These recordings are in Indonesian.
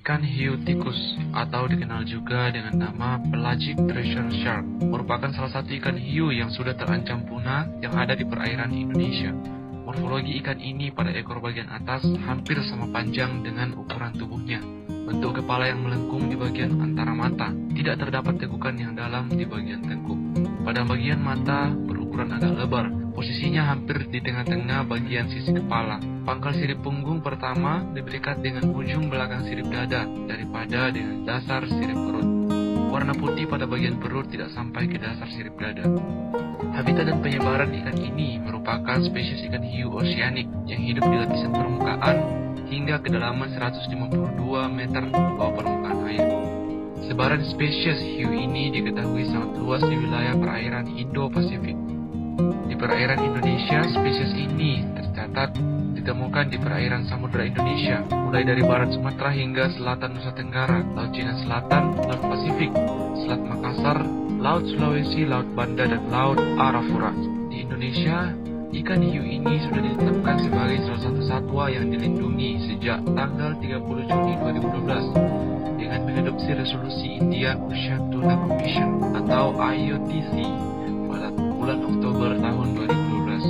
Ikan hiu tikus atau dikenal juga dengan nama pelagic treasure shark merupakan salah satu ikan hiu yang sudah terancam punah yang ada di perairan Indonesia. Morfologi ikan ini pada ekor bagian atas hampir sama panjang dengan ukuran tubuhnya. Bentuk kepala yang melengkung di bagian antara mata, tidak terdapat tekukan yang dalam di bagian tengkuk. Pada bagian mata berukuran agak lebar, posisinya hampir di tengah-tengah bagian sisi kepala. Pangkal sirip punggung pertama lebih dekat dengan ujung belakang sirip dada daripada dengan dasar sirip perut. Warna putih pada bagian perut tidak sampai ke dasar sirip dada. Habitat dan penyebaran ikan ini merupakan spesies ikan hiu oceanic yang hidup di lapisan permukaan hingga kedalaman 152 meter di bawah permukaan air. Sebaran spesies hiu ini diketahui sangat luas di wilayah perairan Indo-Pasifik. Di perairan Indonesia, spesies ini tercatat ditemukan di perairan Samudra Indonesia, mulai dari barat Sumatera hingga selatan Nusa Tenggara, Laut Cina Selatan, Laut Pasifik, Selat Makassar, Laut Sulawesi, Laut Banda, dan Laut Arafura. Di Indonesia, ikan hiu ini sudah ditetapkan sebagai salah satu satwa yang dilindungi sejak tanggal 30 Juni 2012 dengan mengadopsi resolusi Indian Ocean Tuna Commission atau IOTC pada bulan Oktober tahun 2012.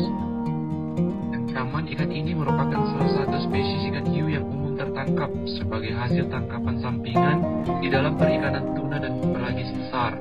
Ancaman ikan ini merupakan salah satu spesies ikan hiu yang umum tertangkap sebagai hasil tangkapan sampingan di dalam perikanan tuna dan pelagis besar.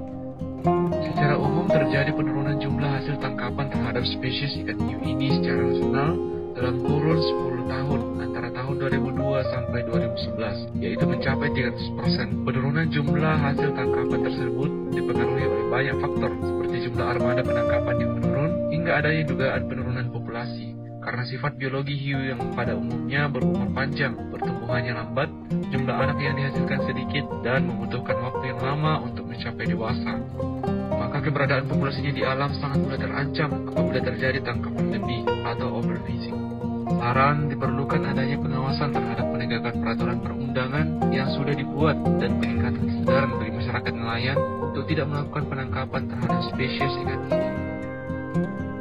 Secara umum terjadi penurunan jumlah hasil tangkapan terhadap spesies ikan hiu ini secara nasional dalam kurun 10 tahun antara tahun 2002 sampai 2011, yaitu mencapai 300%. Penurunan jumlah hasil tangkapan tersebut dipengaruhi oleh banyak faktor seperti jumlah armada penangkapan yang menurun hingga adanya dugaan penurunan populasi. Karena sifat biologi hiu yang pada umumnya berumur panjang, pertumbuhannya lambat, jumlah anak yang dihasilkan sedikit, dan membutuhkan waktu yang lama untuk mencapai dewasa, maka keberadaan populasinya di alam sangat mudah terancam apabila terjadi tangkapan lebih atau overfishing. Saran diperlukan adanya pengawasan terhadap penegakan peraturan perundangan yang sudah dibuat dan peningkatan kesadaran bagi masyarakat nelayan untuk tidak melakukan penangkapan terhadap spesies ikan ini.